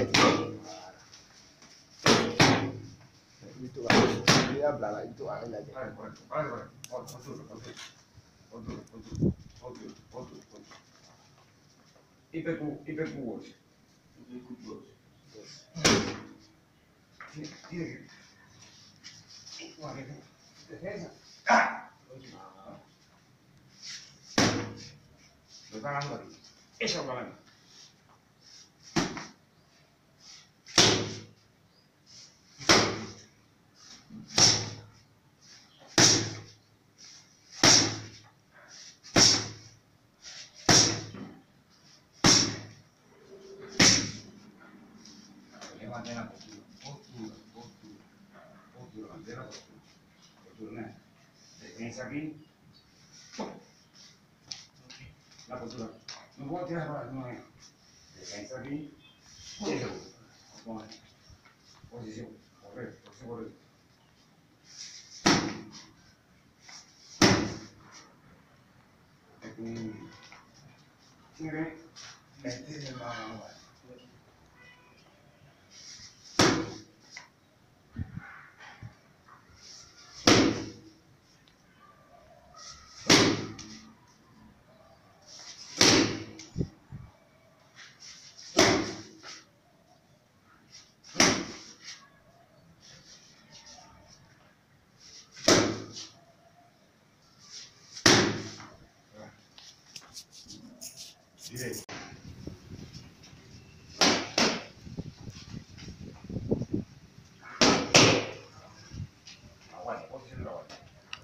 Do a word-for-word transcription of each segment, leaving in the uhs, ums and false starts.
Itu lah, dia belakang itu ada lagi. Ipeku, ipeku hoje. Ipeku hoje. Tira aqui. Defesa. Ah! Lo está ganando aquí. Eso lo ganando. Bandera postura, postura, postura, bandera postura, postura, né? Defensa aqui, la postura, não vou tirar para não é? Defensa aqui, posição, correto, posição correta. É com, tira, mete a mão. Direito. Aguanta, posição de aguanta.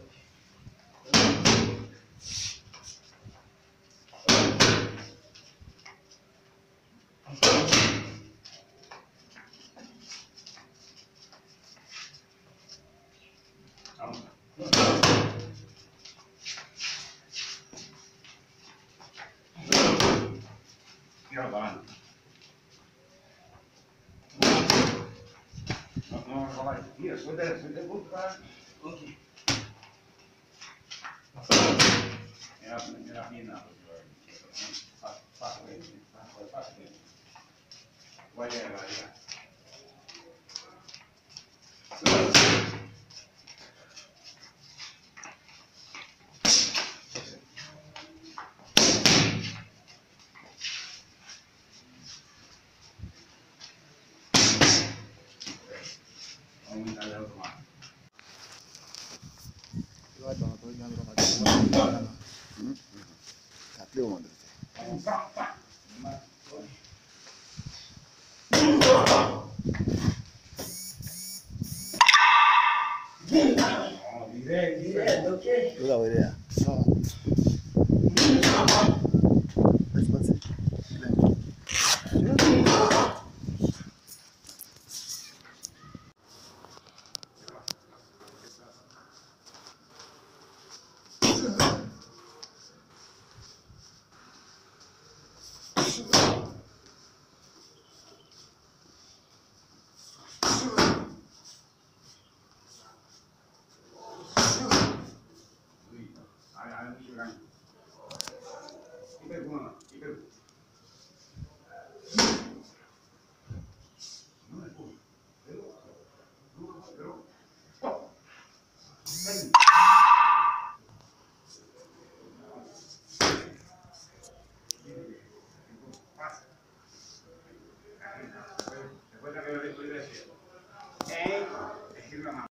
Tira a banana. Não, não vai falar isso. Tira, suelta, suelta el punto para. Ok. Mira, mira la pierna. Paso, paso, paso. Voy a llegar, ya. Aumentar el automático. Iba a tomar todo el mundo. Tapi umur tu. Direct, direct, ok. Tu tahu dia. Responsive. Iperguna, iperguna. No me puedo. Pero, pero, pero. Pasa. Después de que lo decía. Eh, es que la mano.